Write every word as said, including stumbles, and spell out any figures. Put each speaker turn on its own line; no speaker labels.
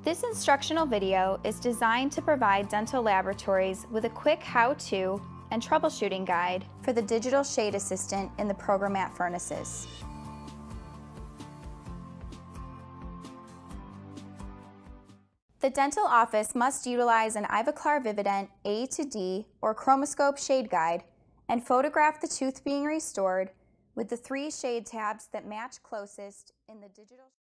This instructional video is designed to provide dental laboratories with a quick how-to and troubleshooting guide for the digital shade assistant in the Programat furnaces. The dental office must utilize an Ivoclar Vivadent A to D or chromoscope shade guide and photograph the tooth being restored with the three shade tabs that match closest in the digital